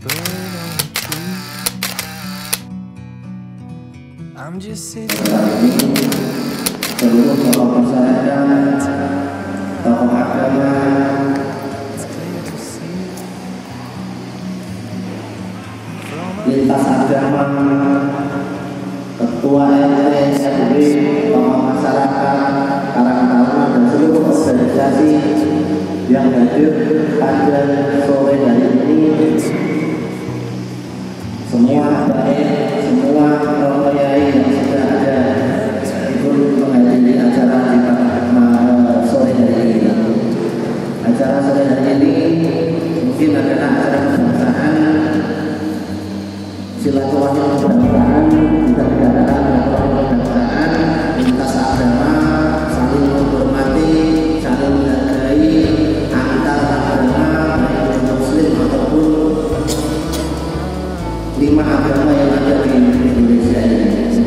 I'm just sitting. Seluruh tokoh masyarakat, tokoh agama, lintas agama, ketua RT, RW, tokoh masyarakat, karang taruna dan seluruh organisasi yang hadir pada sore hari ini. Semua baik, semua royai yang sudah ada ikut menghadiri acara di sore hari ini. Acara sore hari ini mungkin adalah acara kebangsaan, silaturahmi kebangsaan, kita bicarakan kebangsaan, lintas agama, saling menghormati, saling menghargai antar agama, baik Muslim ataupun 5 agama yang ada di Indonesia ini.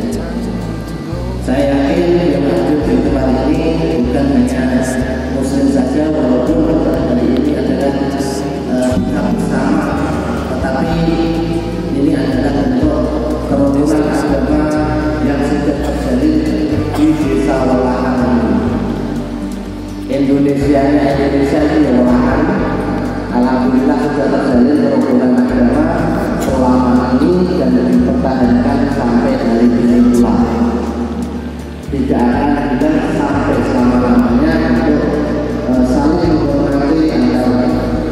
Saya yakin yang hadir di tempat ini bukan hanya Muslim saja, walaupun hari ini adalah hak bersama, tetapi ini adalah bentuk kerukunan agama yang sudah terjalin di desa Walahan. Indonesia ini Walahan. Alhamdulillah sudah terjalin kerukunan agama selama ini dan dipertahankan sampai hari ini pula. Tidak akan kita sampai selama-lamanya untuk saling menghormati antara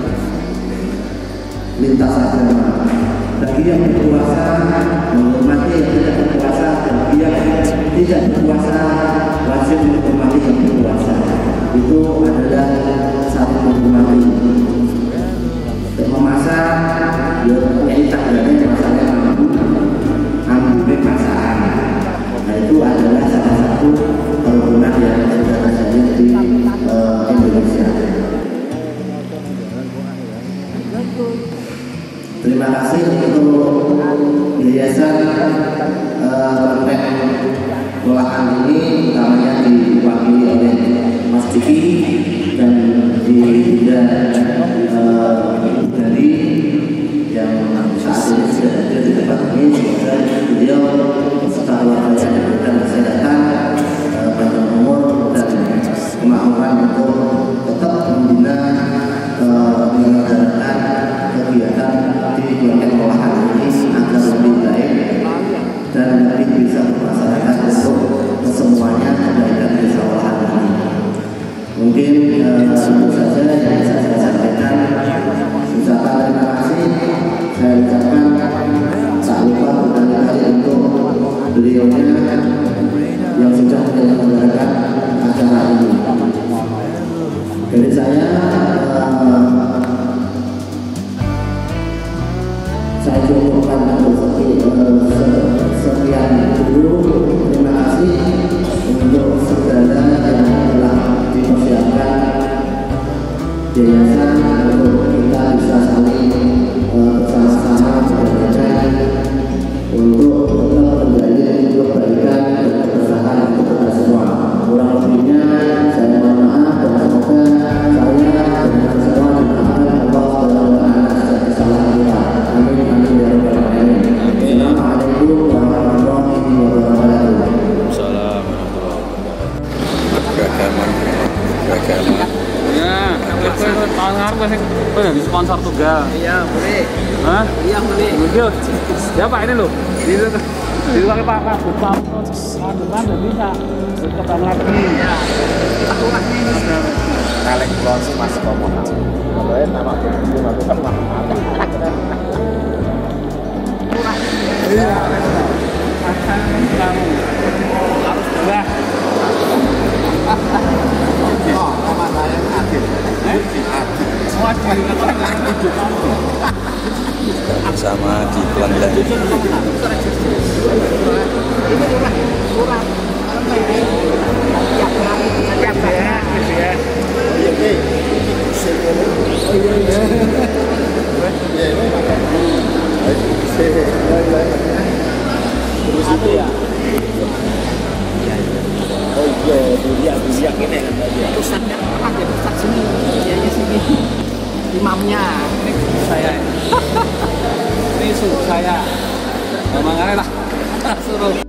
lintas agama. Bagi yang berpuasa menghormati yang tidak berpuasa, bagi yang tidak berpuasa wajib menghormati yang berpuasa. Itu adalah saling menghormati. Untuk memasak, ya punya takdirnya masalahnya ambil masakan. Nah itu adalah salah satu kerukunan yang sudah terjadi di Indonesia. Terima kasih untuk Yayasan Kelenteng Walahan ini, utamanya diwakili oleh Mas Diki dan dari yang saat ini sudah ada di tempat ini. Semoga beliau beserta keluarganya diberikan kesehatan, panjang umur dan kemakmuran untuk tetap membina menyelenggarakan kegiatan di Kelenteng Walahan ini agar lebih baik dan lebih bisa bermasyarakat untuk kesemuanya kebaikan desa Walahan ini. Mungkin itu saja yang bisa saya sampaikan. Ucapan terima kasih saya ucapkan, tak lupa berkali-kali untuk beliaunya yang sudah menyelenggarakan acara ini. Dari saya cukupkan untuk sekian dulu. Terima kasih untuk segala yang telah dipersiapkan yayasan untuk kita bisa saling bersama-sama berjalan untuk tetap menjadi kebaikan dan keberkahan untuk kita semua. Kurang lebihnya saya mohon maaf dan semoga saya dan semua dimaafkan Allah Subhanahu wa taala kita. Amin amin ya rabbal alamin. Assalamualaikum warahmatullahi wabarakatuh. Assalamualaikum beragama. Ya, tahun ngarep sing sponsor tunggal. Iya, boleh. Hah? Iya, boleh. Mungkin. Ya Pak ini loh. Di pakai Pak buka depan dan bisa ketemu lagi. Iya. Aku lagi Kaleng Kulon Mas Komunal. Kalau nama itu aku kan Iya. Makan kamu harus berah. oh, nama saya Adil. Bersama di Kelenteng. Oh iya, duriak ini kan tadi. Pusatnya apa ya? Pusat sini, sini. Imamnya. Saya. ini isu saya. Makanya lah suruh